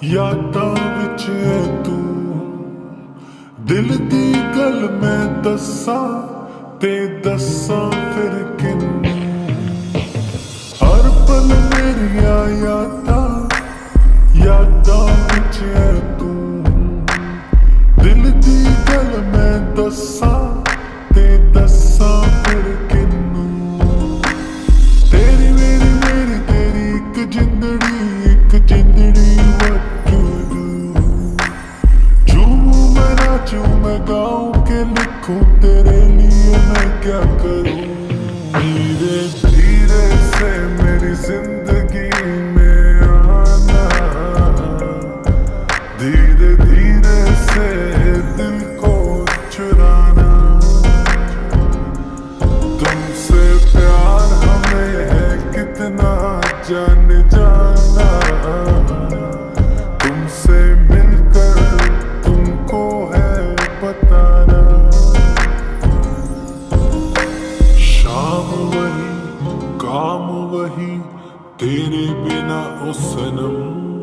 यादां विच है तू दिल दी गल मैं दस्सां ते दस्सां फिर किन्नू हर पल मेरिया यादां विच है तू दिल दी गल मैं दस्सां ते दस्सां फिर किन्नू तेरी मेरी तेरी एक जिंदड़ी मैं गाऊं के लिखूं तेरे लिए मैं क्या करूं धीरे धीरे से मेरी जिंदगी में आना धीरे धीरे से दिल को चुराना तुमसे प्यार हमें है कितना जान जाना तुमसे मिलकर तुमको है बताना शाम वही काम वही तेरे बिना ओ सनम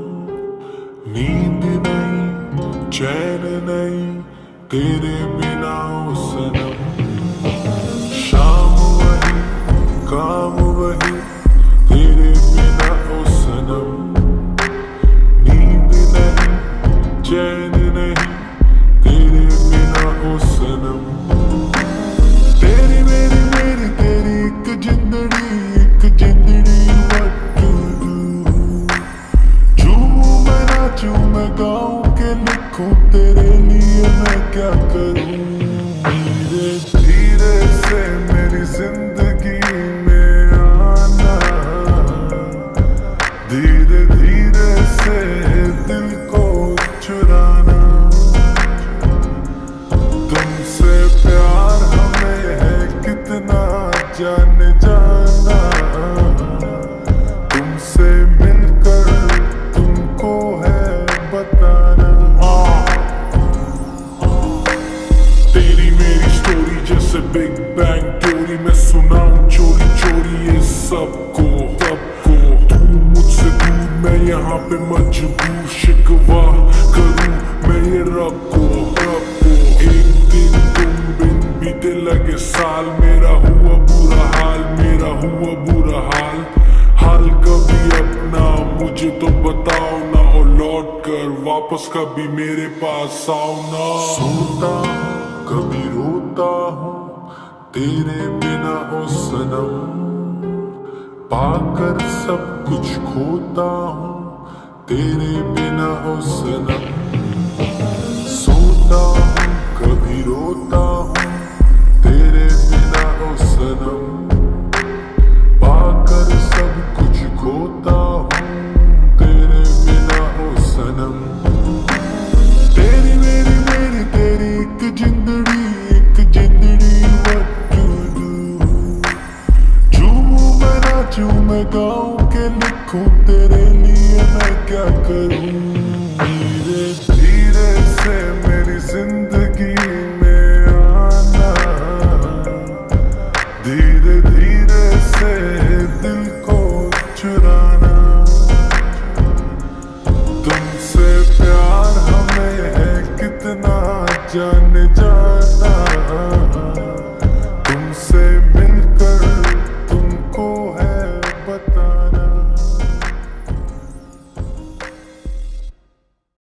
नींद नहीं चैन नहीं तेरे बिना ओ सनम शाम वही काम वही तेरे बिना ओ सनम नींद नहीं चैन नहीं तेरे बिना ओ सनम तेरी मेरी तेरी एक जिंदड़ी what to do झूमूं मैं नाचूं मैं गाऊं के लिखूं तेरे लिए मैं क्या करूं धीरे धीरे से मेरी जिंदगी में आना धीरे धीरे से दिल को चुराना तुमसे प्यार हमें है कितना जान जाना तुमसे मिलकर तुमको है बताना तेरी मेरी स्टोरी जैसे बिग बैंग थ्योरी मैं सुनाऊं चोरी चोरी ये सबको तू मुझसे दूर मैं यहाँ पे मजबूर शिकवा करूं मैं ये रखो एक दिन तुम बिन बीते लगे साल मेरा हुआ बुरा हाल कभी अपना मुझे तो बताओ ना और लौट कर वापस कभी मेरे पास आओ ना सोता कभी रोता हूँ तेरे बिना ओ सनम पाकर सब कुछ खोता हूँ तेरे बिना ओ सनम सोता हूँ कभी रोता हूँ तेरे बिना ओ सनम पाकर सब कुछ खोता हूँ तेरे बिना ओ सनम तेरी मेरी तेरी एक जिंदड़ी what to do झूमूं मैं नाचूं मैं गाऊं के लिखूं तेरे लिए मैं क्या करूं